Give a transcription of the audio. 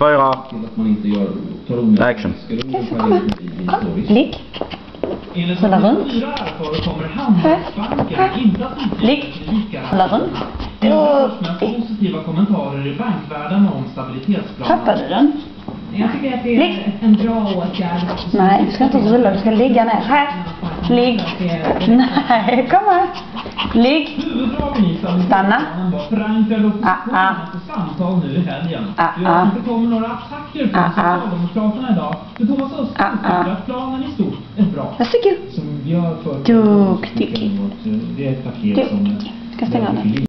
4. Att man inte tar Action. Okej, så kom här. Kom. Ligg. Rulla runt. Ligg. Rulla runt. Positiva kommentarer i bankvärlden om stabilitetsplanen. Tappade du den? Jag tycker att det är en bra åtgärd. Nej, du ska inte rulla. Du ska ligga ner. Här. Ligg. Nej, kom här. Ligg. Stanna. Samtal nu i helgen. Jag inte kommer några attacker på Socialdemokraterna idag. För Thomas Östros tycker att planen i stort är bra. Varsågod. Som vi har för Duktig. det är ett paket som ska stänga av den.